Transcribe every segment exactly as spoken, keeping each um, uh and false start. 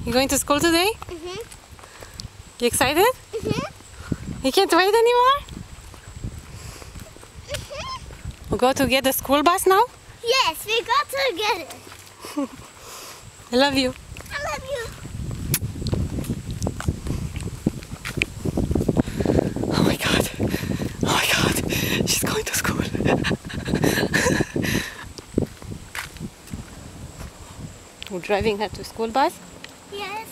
You going to school today? Mm-hmm. You excited? Mm-hmm. You can't wait anymore? Mm-hmm. We go to get the school bus now? Yes, we got to get it. I love you. I love you. Oh my god. Oh my god. She's going to school. We're driving her to school bus? Yes.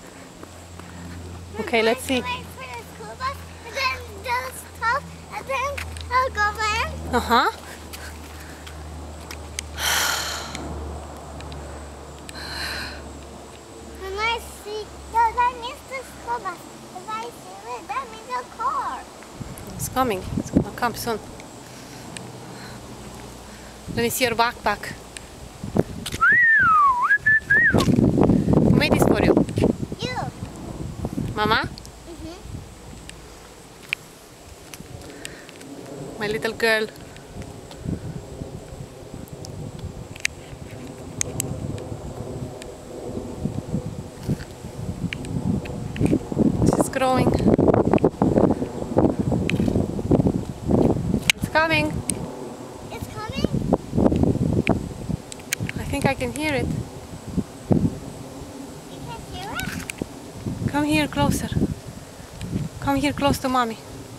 Okay, let's see. Wait for the school bus, and then just stop, and then I'll go in. Uh-huh. And I see, no, that means the school bus. If I see it, that means a car. It's coming. It's gonna come soon. Let me see your backpack. Who made this for you? You. Mama? Mm-hmm. My little girl. She's growing. It's coming. It's coming? I think I can hear it. You can hear it? Come here closer. Come here close to mommy.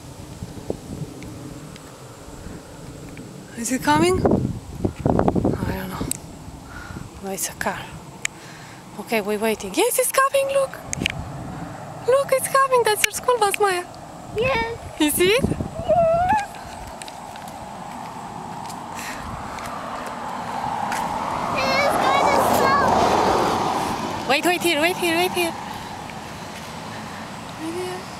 Is it coming? I don't know. No, it's a car. Okay, we're waiting. Yes, it's coming, look! Look, it's coming. That's your school bus, Maya. Yes. You see it? Yes. It is going to slow. Wait, wait here, wait here, wait here. Wait here.